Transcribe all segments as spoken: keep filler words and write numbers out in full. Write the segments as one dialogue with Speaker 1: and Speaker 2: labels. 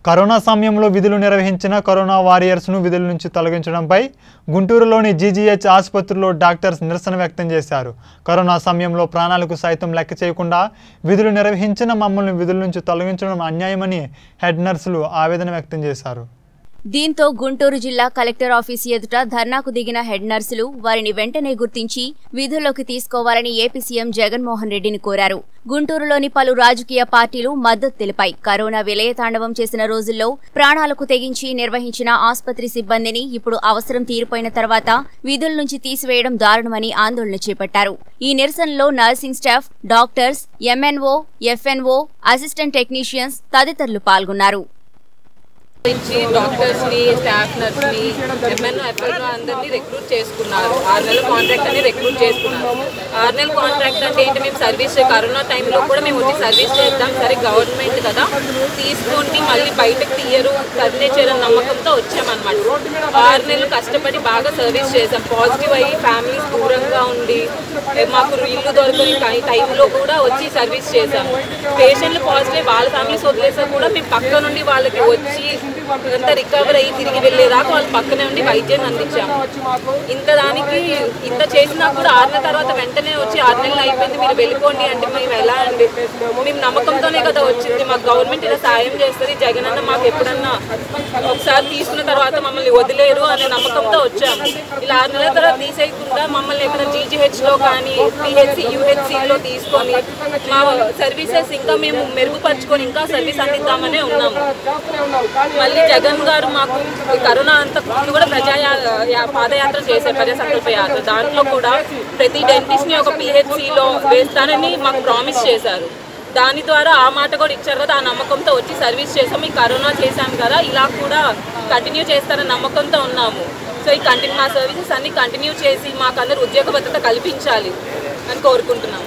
Speaker 1: Corona సమయంలో విధులు నిర్వహించిన కరోనా వారియర్స్ను విధుల నుంచి తొలగించడంపై గుంటూరులోని జీజీహెచ్ ఆసుపత్రిలో డాక్టర్స్ నిరసన వ్యక్తం చేశారు. కరోనా సమయంలో ప్రాణాలకు సైతం లెక్క చేయకుండా విధులు నిర్వహించిన మమ్మల్ని విధుల నుంచి తొలగించడం అన్యాయమని హెడ్ నర్సులు ఆవేదన వ్యక్తం చేశారు.
Speaker 2: దీంతో గుంటూరు జిల్లా కలెక్టర్ ఆఫీస్ ఎదుట ధర్నాకు దిగిన హెడ్ నర్సులు వారిని వెంటనే గుర్తించి విధుల్లోకి తీసుకోవాలని ఏపీ సీఎం జగన్మోహన్ రెడ్డిని కోరారు. గుంటూరులోని పలు రాజకీయ పార్టీలు మద్దతు తెలిపాయి. కరోనా విలయతాండవం చేసిన రోజుల్లో ప్రాణాలకు తెగించి నిర్వహించిన ఆసుపత్రి సిబ్బందిని ఇప్పుడు అవసరం తీరిపోయిన తర్వాత విధుల నుంచి తీసివేయడం దారుణమని ఆందోళన చేపట్టారు. ఈ నిరసనలో nursing staff, doctors, MNO, FNO, assistant technicians తదితరులు పాల్గొన్నారు.
Speaker 3: డాక్టర్స్ ని స్టాఫ్ నర్స్ ని ఎంఎన్ఓ ఎఫ్ఎన్ఓ అందరినీ రిక్రూట్ చేసుకున్నారు. ఆరు నెలల కాంట్రాక్ట్ అని రిక్రూట్ చేసుకున్నారు. ఆరు నెలల కాంట్రాక్ట్ అంటే ఏంటి, మేము సర్వీస్ కరోనా టైంలో కూడా మేము వచ్చి సర్వీస్ చేద్దాం, సరే గవర్నమెంట్ కదా తీసుకొని మళ్ళీ బయటకు తీయరు టర్మినేట్ చేయాలని నమ్మకంతో వచ్చామన్నమాట. ఆరు నెలలు కష్టపడి బాగా సర్వీస్ చేసాం. పాజిటివ్ అయ్యి ఫ్యామిలీస్ దూరంగా ఉండి మాకు ఇల్లు దొరకని టైంలో కూడా వచ్చి సర్వీస్ చేసాము. పేషెంట్లు పాజిటివ్ వాళ్ళ ఫ్యామిలీస్ వదిలేసా కూడా మేము పక్క నుండి వాళ్ళకి వచ్చి అంతా రికవర్ అయ్యి తిరిగి వెళ్ళేదాకా వాళ్ళ పక్కనే ఉండి వైద్యాన్ని అందించాము. ఇంత దానికి ఇంత చేసినా కూడా ఆరు నెలల తర్వాత వెంటనే వచ్చి ఆరు నెలలు అయిపోయింది మీరు వెళ్ళిపోండి అంటే మేము ఎలా అండి, మేము నమ్మకంతోనే కదా వచ్చింది, మాకు గవర్నమెంట్ ఇలా సాయం చేస్తుంది, జగన్ అన్న మాకు ఎప్పుడన్నా ఒకసారి తీసుకున్న తర్వాత మమ్మల్ని వదిలేరు అనే నమ్మకంతో వచ్చాము. ఇలా ఆరు నెలల తర్వాత తీసేయకుండా మమ్మల్ని ఏమైనా జీజీహెచ్లో కానీ పిహెచ్సి యూహెచ్సిలో తీసుకొని మా సర్వీసెస్ ఇంకా మేము మెరుగుపరుచుకొని ఇంకా సర్వీస్ అందిద్దామనే ఉన్నాము. మళ్ళీ జగన్ గారు మాకు కరోనా అంత ముందు కూడా ప్రజా పాదయాత్ర చేశారు, ప్రజా సంకల్ప యాత్ర. దాంట్లో కూడా ప్రతి డెంటిస్ట్ ని ఒక పిహెచ్సిలో వేస్తానని మాకు ప్రామిస్ చేశారు. దాని ద్వారా ఆ మాట కూడా ఇచ్చారు కదా, ఆ నమ్మకంతో వచ్చి సర్వీస్ చేసాము. ఈ కరోనా చేశాము కదా, ఇలా కూడా కంటిన్యూ చేస్తారని నమ్మకంతో ఉన్నాము. సో ఈ కంటిన్యూ మా సర్వీసెస్ అన్ని కంటిన్యూ చేసి మాకు అందరూ ఉద్యోగ భద్రత కల్పించాలి అని కోరుకుంటున్నాము.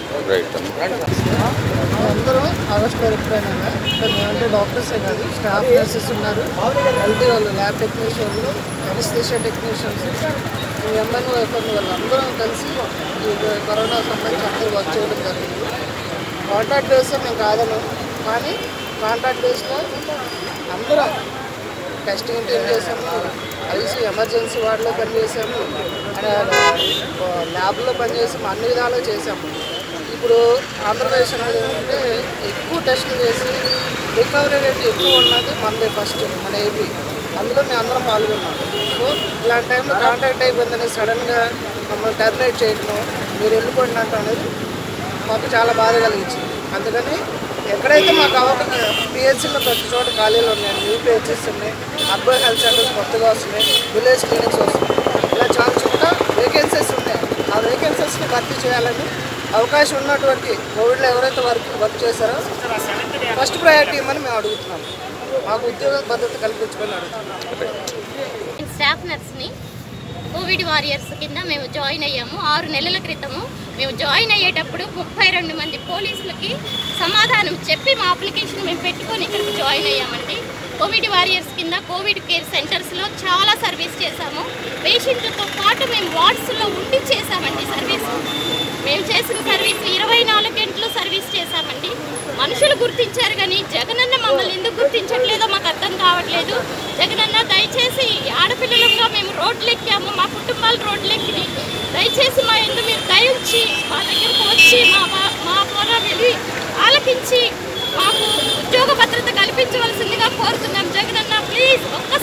Speaker 4: అందరూ ఆగస్టు ఎప్పుడైనా మేమంటే డాక్టర్సే కాదు, స్టాఫ్ నర్సెస్ ఉన్నారు, హెల్తీ వాళ్ళు, ల్యాబ్ టెక్నీషియన్లు, ఎనస్థీషియా టెక్నీషియన్స్, ఎంఎన్ఓ ఎఫ్ఎన్ఓ వాళ్ళు అందరం కలిసి ఈ కరోనా సంబంధించి అందరూ వర్క్ చేయడం జరిగింది. కాంట్రాక్ట్ బేస్లో మేము కాదను, కానీ కాంట్రాక్ట్ బేస్లో అందరం టెస్టింగ్ టీమ్ చేసాము, ఐసీ ఎమర్జెన్సీ వార్డులో పనిచేసాము, ల్యాబ్లో పనిచేసాము, అన్ని విధాలు చేసాము. ఇప్పుడు ఆంధ్రప్రదేశ్ అనేది ఏంటంటే ఎక్కువ టెస్టులు చేసి రికవరీ రేట్ ఎక్కువ ఉన్నది మనదే ఫస్ట్, మన ఏపీ. అందులో మేము అందరం పాల్గొన్నాం. సో ఇలాంటి టైంలో కాంటాక్ట్ అయిపోయిందని సడన్గా మమ్మల్ని టర్మినేట్ చేయడం, మీరు వెళ్ళిపోయినట్టు అనేది మాకు చాలా బాధ కలిగించింది. అందుకని ఎక్కడైతే మాకు అవకాశం పిహెచ్సీలో ప్రతి చోట ఖాళీలు ఉన్నాయి, న్యూ పిహెచ్ఎస్ ఉన్నాయి, అర్బన్ హెల్త్ సెంటర్స్ కొత్తగా వస్తున్నాయి, విలేజ్ క్లినిక్స్ వస్తున్నాయి, ఇలా చాలా చోట్ల వేకెన్సీస్ ఉన్నాయి. ఆ వేకెన్సీస్ని భర్తీ చేయాలని అవకాశం ఉన్నటువంటి కోవిడ్లో ఎవరైతే వర్క్ వర్క్ చేశారో ఫస్ట్ ప్రయారిటీ ఇవ్వమని మేము అడుగుతున్నాము. మాకు ఉద్యోగ భద్రత కల్పించుకొని అడుగుతున్నాం.
Speaker 5: స్టాఫ్ నర్స్ని కోవిడ్ వారియర్స్ కింద మేము జాయిన్ అయ్యాము. ఆరు నెలల క్రితము మేము జాయిన్ అయ్యేటప్పుడు ముప్పై రెండు మంది పోలీసులకి సమాధానం చెప్పి మా అప్లికేషన్ మేము పెట్టుకొని ఇక్కడికి జాయిన్ అయ్యామండి. కోవిడ్ వారియర్స్ కింద కోవిడ్ కేర్ సెంటర్స్లో చాలా సర్వీస్ చేశాము. పేషెంట్లతో పాటు మేము వార్డ్స్లో ఉండి చేశామండి సర్వీస్. మేము చేసిన సర్వీస్ ఇరవై నాలుగు గంటలు సర్వీస్ చేశామండి. మనుషులు గుర్తించారు కానీ జగనన్న మమ్మల్ని ఎందుకు గుర్తించట్లేదో మాకు అర్థం కావట్లేదు. జగనన్న దయచేసి ఆడపిల్లలుగా మేము రోడ్లు ఎక్కాము, మా కుటుంబాలు రోడ్లు ఎక్కి దయచేసి మా ఎందుకు మీరు దయించి మా దగ్గరకు వచ్చి మా మా ద్వారా వెళ్ళి ఆలకించి మాకు ఉద్యోగ భద్రత కల్పించవలసిందిగా కోరుతున్నాం. జగనన్న ప్లీజ్ ఒక్క